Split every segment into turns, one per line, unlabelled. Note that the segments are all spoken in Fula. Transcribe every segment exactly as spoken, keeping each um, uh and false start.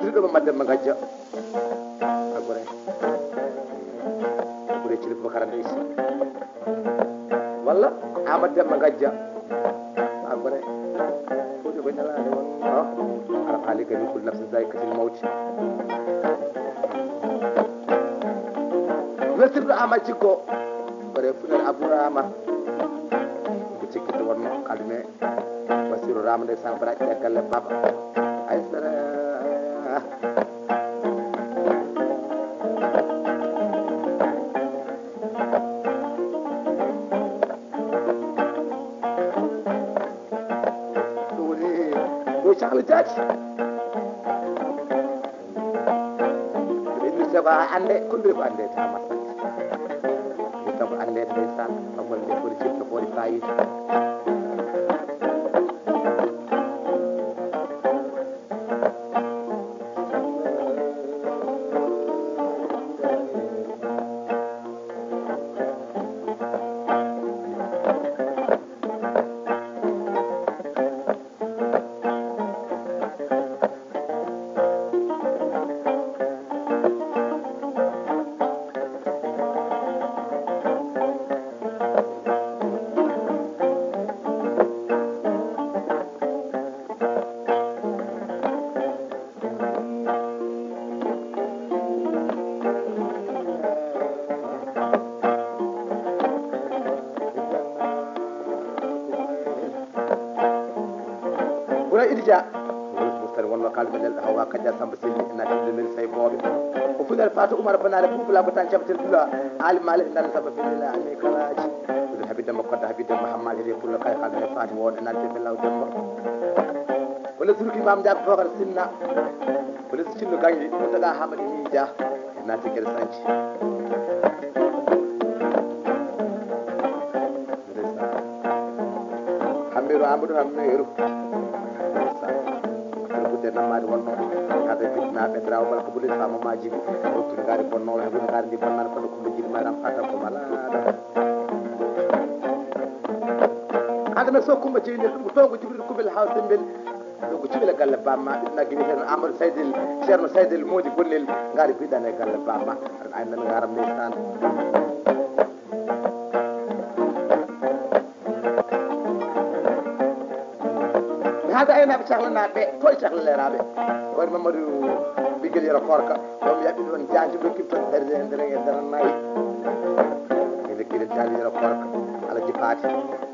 tiriɗo madde ma gajja agore agore ci ko karande isi walla amad demma gajja agore ko ko nyalaade won ala xali kadi kul nafsi zaikatil mawti wetirɗo ama cikko bare funen abourama ko cikkito wonno kalme wasiru ramde sa braɗi e galle baba ay sara Charles Judge. Ini siapa ande kundur ko ande ta masa. Kita ko ande de san ko de ko ci ko di fayi. Idija mustar wonno kalbe del hawa kadja samba selli na de men say bobe o funal fatu umar banare bubula ko tan cabtel dula ali malik dal samba filila ali kalaji dul habida makko da habida muhammad de kullu kay kalbe fatu won na de law demba wala turki mam jak fakar sinna wala sinno gangi ko daga hamadi ni ja na te kel sanci hamiru amadu hamiru namade wonno hada fitna be draw bal ko bulis fama maji o tun gari bonno wala dum gari di bonnan ko ko jid maram fata ko malada hada so kumba jeyni dum tongo jibril ko bil hawsim bil ko cibila galle bamma na gini hen amadou saydil cherno saydil modi gollel gari bidane galle bamma ay nan garam ni tan hada ayna be sahlana be to sahlerabe ko mamadou bigel yara korka dum yabi don janju be kipto derde ndere ndere nay be kile janju yara korka ala jipati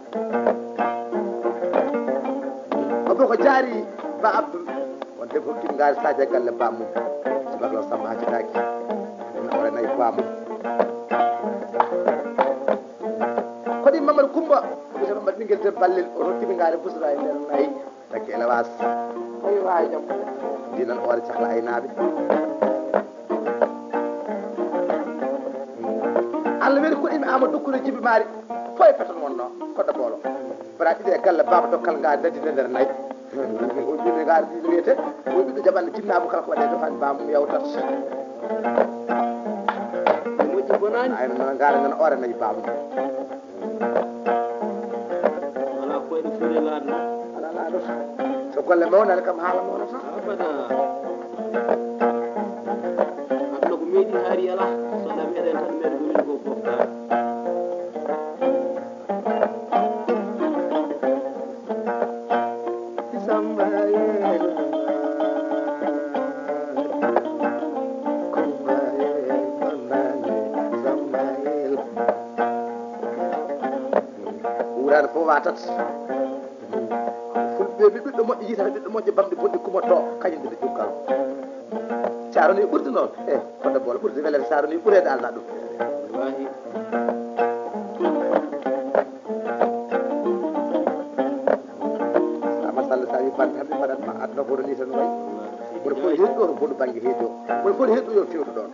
abdo ko jari ba abdul wonde ko kim ngal saje galle bamu subaklo samba haji daki on ore nay bamu ko di mamadou kumba ko sama mat bingel te ballel o rokki be ngare busra e ndere nay tak elawas ay way jam dinan ore saxla ay nabi Allah weli ko imi amadou ko jibi mari foy peton wonno ko da bolo bara ide galle baba to kal nga dadi der nay o jibi gar di wete o bi jaban tinnabu kala ko wade do fan bam yawtat mo ci bonani ay na ngar ngan ore nay bam
wala ko e fure ladno
so golle mawna kam haala mawna fa
abada abdo ko medi hari ala so da meden tan meden ko ko bofta
sambaye kumbaye banane sambaye uran fo watat be biddo mo yita biddo mo bamde boddi kuma to kañum de joggal saaro ni burdi non e ko de bol burdi velere saaro ni burede alna dum
wallahi
sama sall sa yi ban tan madat ma adna ko ni tan way ko ko heddo ko bodu bangi heddo ko ko heddo yo fewdo don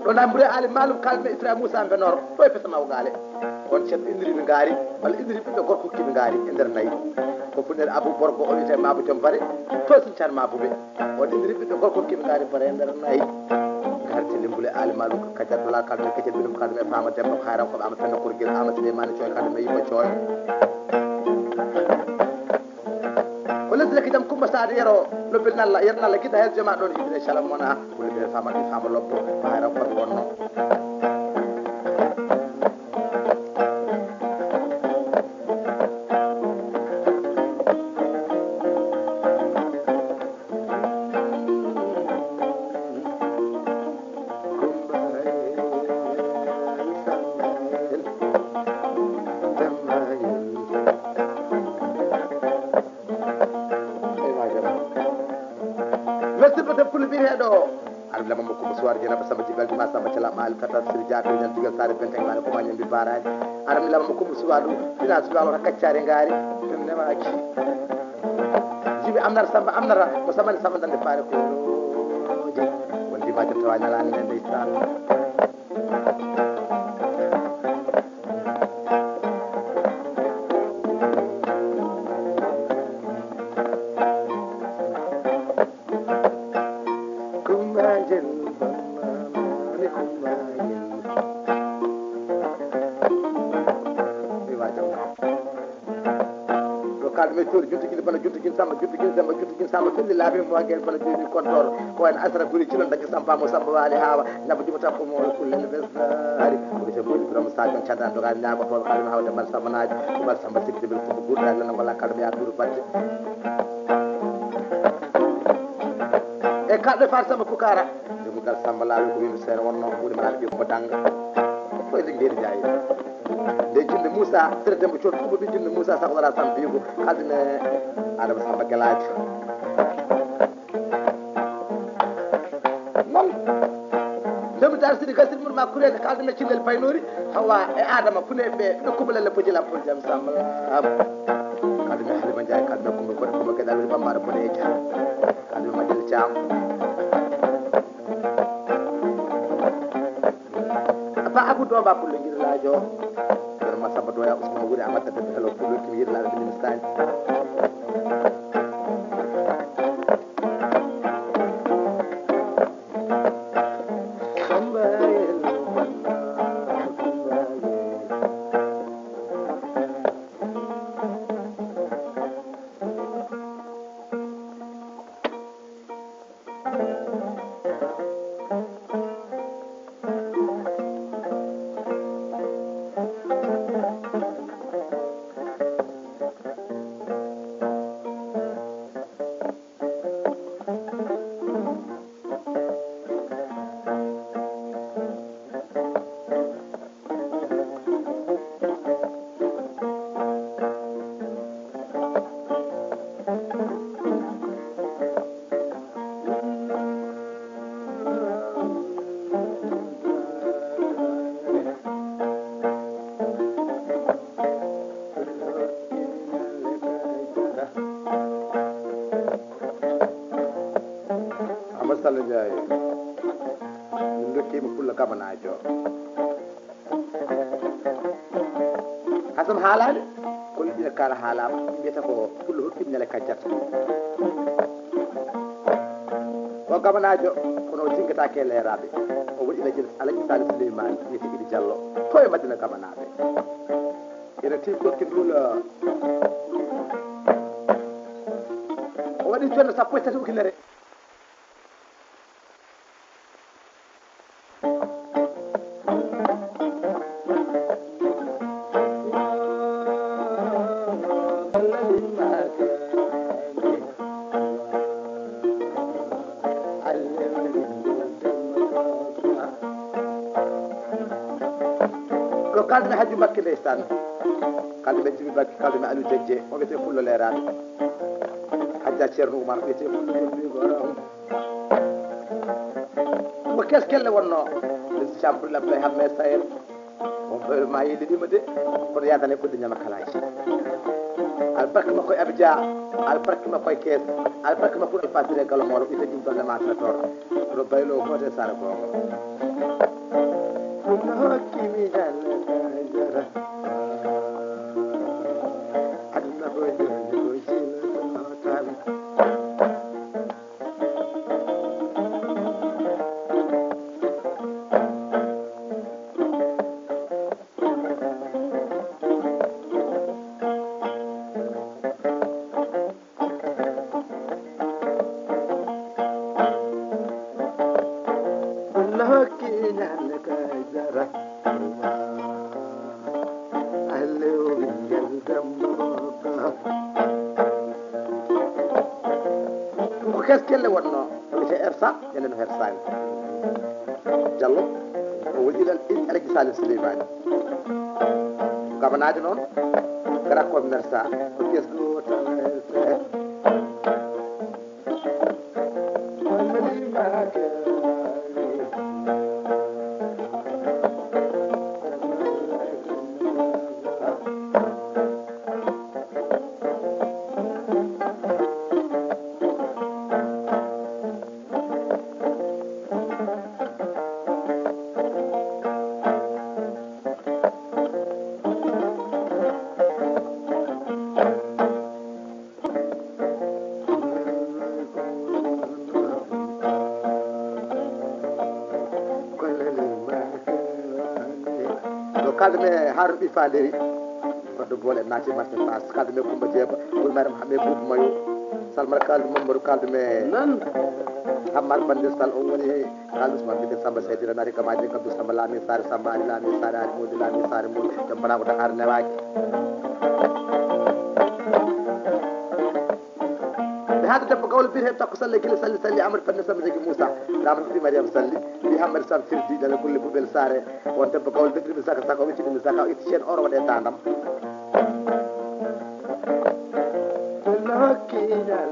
ɗon ambure ali malum kalme isra moussa mbenor ɗo e pesa mawgale on ceerno indiriɓe gaari walla indiri ɓiɓɓe gorko kiɓe gaari e nder nayyi ko funere abou borgo o wiyete mabou joom bare to sincan mabouɓe on indiri ɓiɓɓe gorko kiɓe gaari bare e nder nayyi garti limbule ali malum kaccat dola kalme kaccat binum kalme fama demba ko hayran koɓe ama penda korguel ama souleymane coy kalme yimɓe coy ko lesdileki jam coumba sade yero lobbel nalla yer nalla guiɗa hel jooma ɗon yimɓe salam mona woni ɓe fama ɗi fama lobbo ko hayran koɓe wonno lamama ko soir jena samba jigal ma samba cala mal kata sir jaako ñal digal sare benteng mal ko mañam bi barani aram lamama ko soir du finance wala ta kaccare ngaari dum ne maaki jibi amnar samba amnara ko samba samba dande faare ko je wonde ma jam tawani ala ne ndeysan kalme tour juttukin bana juttukin samba juttukin samba juttukin samba felli laabi mo wagel bana joni kontor ko en asra guri ci lon daga samba mo samba wali hawa nabu juma tappo mo kulle ne besari ko te mo drum sajon chadan do gal nyaako to kalme hawde mal samba naaji mal samba sikde bel ko gurda lan wala kalme ya duru batte e kalde far samba kukara dum gal samba laawi ko wiimi sere wonno buri mala bi ko danga ko e ngedi jayi de jinde moussa tere dembo coot kuba bi jinde moussa sax wala sam bigo kaldine adama samba galaji non demu dar sidi gasir mun ma kurede kaldine cindel paynori hawa e adama fune be be kubale le pojila pol jam samba kaldine halima jaay kaldine kumba ko kumba kedal wi bambara boneja kaldine majel cham apa aku do ba ko ngir laajo samba doya usman wuri amata de hello pulu ki yir la de ministan Sall Ndiaye min dokkima pulla kabanajo hasam haalade ko yiɗino kala haalama mbiyata ko pulla hokkim ñale kajjata o gabanajo kono jinggatake leeraɓe o waɗi lajel alaji sali souleymane wiyete iɗi diallo to e madina gabanaɓe ene tim kokki ndula o waɗi conno sappo e tati ujunere kalde me hajju bakke ndeystan kalde me jibi bakke kalde me aliou dejje o wiyete fullo leeraɓe hajja ceerno oumar wiyete fullo jombigo ko keskelle wonno lesi champour lablay hamme sayel on ɓeyro ma yilliɗima de kono yadane fodde ñama kalaji albarka makko e abidja albarka makko e kees albarka makko e fasire galomoɗo wiyete jum dolle ma traitor oɗo baylo hote sara gogo lokki ñalaka jara allo ɓingel dembo ko keskelle wonno wiyete ersa ñande no hersani diallo o woni ɗiɗal alaji salim souleymani gabanaade noon gara koɓe mersa ko kesgo tawete kalde me haaro ɓi fanderi wadde boole naati marché face kalde me Coumba Jeeba ɓulmare Mahammed Boubou Mayo salmata kalde Mamadou kalde me nan Hammar Bande Sall on woni kalde Ousmane Bide Samba Seydira naati kamaji kabdou Samba Lami Sare Samba Ali Lami Sare Ali Modi Lami Sare Modi jam bana ko Dakar newaki هذا دب قول بيرهم تقصل لك كل سلي سلي عمر فن سام زكي موسى رامن في مريم سلي بيحمد سام فردي ده كل بوبل ساره وانت بقول بكر مساك ساكو ويتي مساك يتشين اور ودا تاندم لكن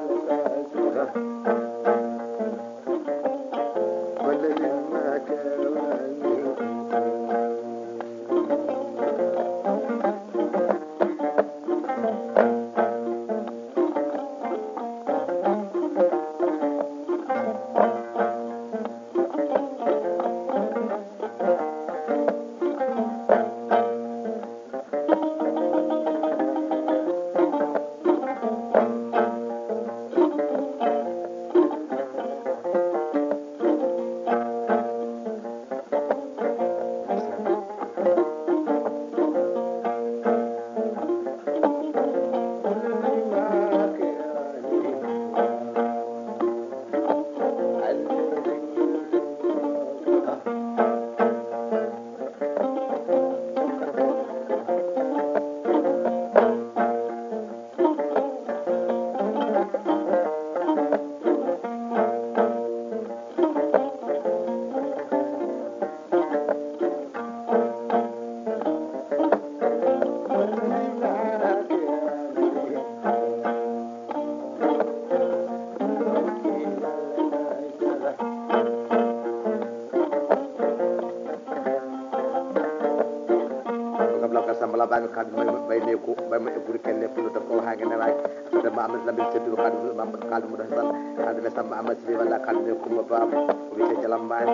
sambala bangi kadi bay ne ko bay ma eburi kelle fulo da ko haage ne waay da ma amat lambil seddu kadi ma kadi mu da sal kadi ne samba amat sili wala kadi ne ko ba ko wite ci lambaay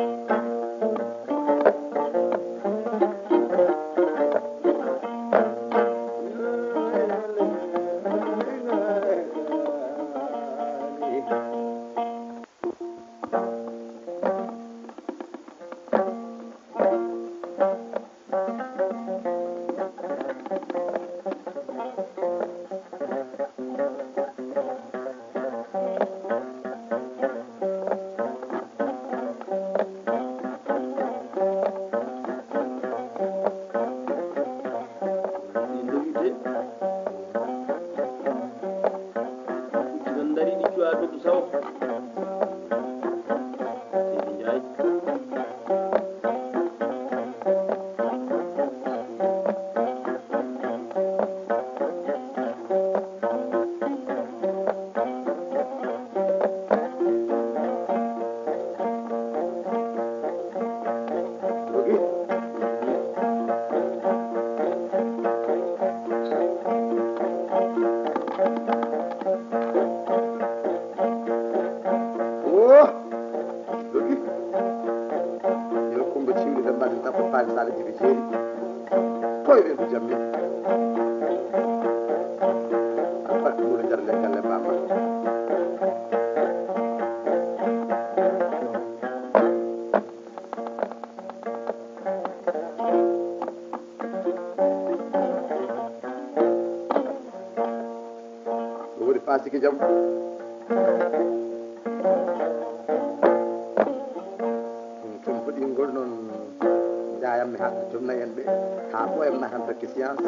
Pasti ke jam tum pudi ngol noon jayam mi haɗa jomna en ɓe ha ɓoyam natanta ki science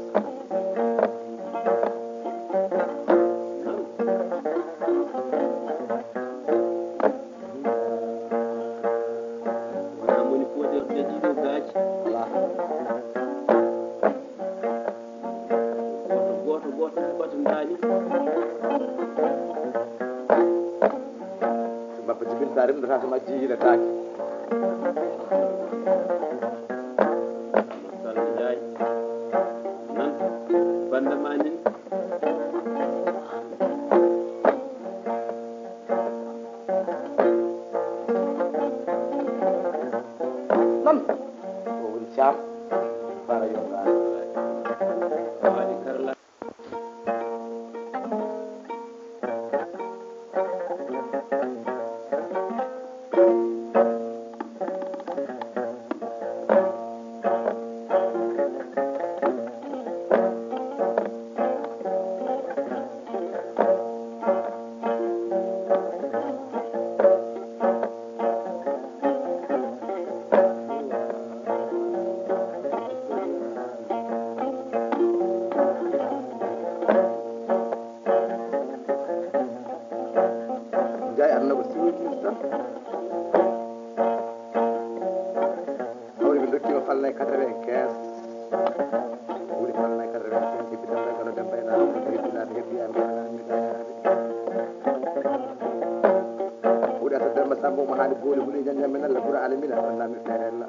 wona moni foderɗe ɗiɗo gaaji
ala
goto goto heɓata daani
babba jibil sa remdata to majji yiletaki
masal ndiaye nan banda ma nin
non o woni cam bara yongani
waɗi karla
jay annaba siwojus tan hawri ɓe dokkima falnay quatre-vingt-quinze wuri falnay quatre-vingt-quinze hibbitan ragano dembaynaɗo hebbinaɓe hebbiyami ganamiɗayaɓe wuuri ata demba samba omo haali booli huuli ñañammen allah ɓuura alamina wannami feerella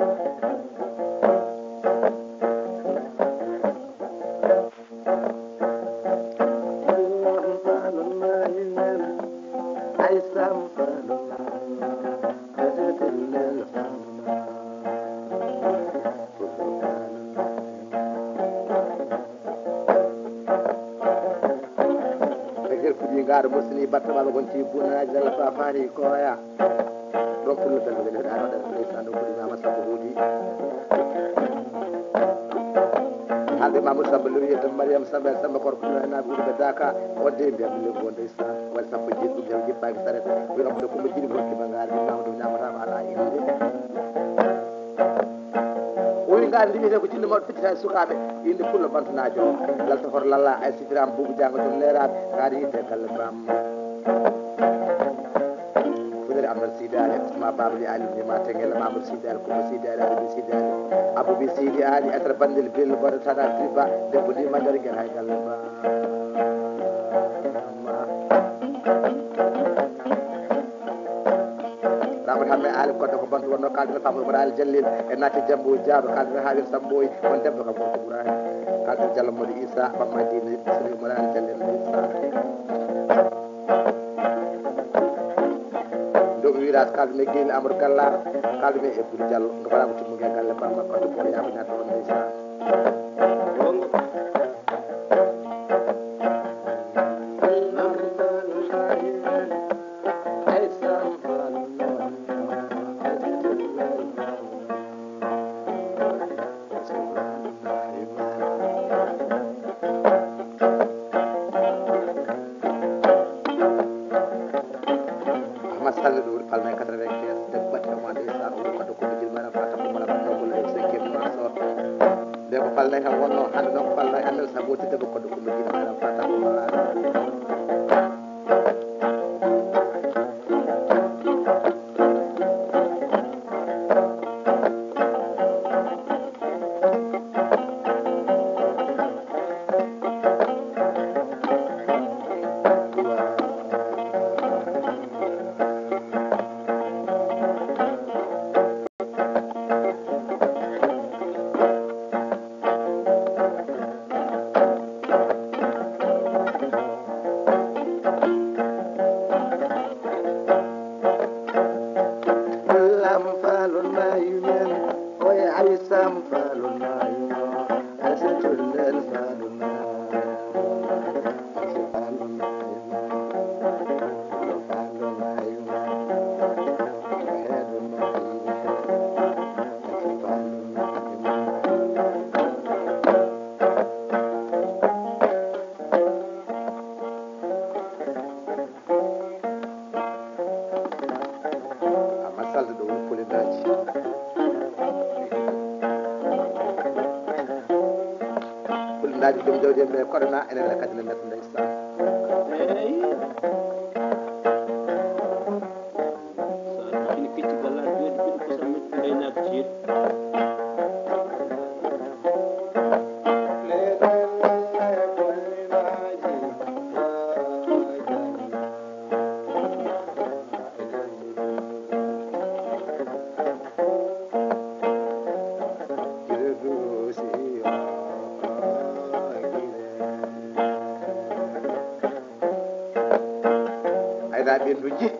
fuɗi gaɗo morsini batta ɓaɓe gonti bunaji dalla fa faari koya ɗon pullo bello wele heɗa ɗo ɗeɗa ndeysan ɗo fuɗi mama samba huuɗi haalde mamadou samba lowi yedde mariame samba en samba korko ɗum enaɓe ɓuuriɓe daka wadde mbiya ɓille ko ndeysan waɗi sappo jeeɗi ɗum jam jippaki saret wino koɗe kombo jiɗi hokkima gaari ɗum mamadou ñamatama ala inde woni gaari ndi wiyete ko jinno mawɗo fittita e sukaɓe inde pullo bantanajo o lalta hoto lalla ay sifirama buubu jango joom leraɓe gaari yidde galle bamma fudere amadou sidi ali ma babali ali ma tengel mamadou sidi ali komo sidi ali alibi sidi ali aboubi sidi ali etere bandel bello boɗo tana triba debbo ndima nder guel hay galle ba ramat hamme ali kodde ko bantu wonno kaldina famoɗo mbaɗa ali jallil e naati jambo diaɓe kaldina hawir samboy on debbo kam gorko ɓuurani kaldina diallo moɗo issa ɓamma dine sori moɗa ali jallil issa domi wirage kaldume gueli amadou gallar kaldume e boury diallo ngo faɗa ko timmugue galle bamma kodde boɗo yaɓe ñatta on ndeysan
gonga
masalle ɗo woni palma e quatre-vingt-quinze debbo baɗɗi e mois ndeysan o woni kodde komo jil mana fata ko mona batno golle e cinquiéme mois sor nde ko falnay tan wonno hande noon ko falnay hande sa woti debbo kodde komo jil mana fata ko mona salde ɗo woni polidaji alaaji joom jawdi en ɓe koɗona enen kadi ne metta ndeysan
eyi sa kini kecci gallaɗo jooɗi ɓiɗo kosam men gaynako ceeɗu
ayda ɓenduji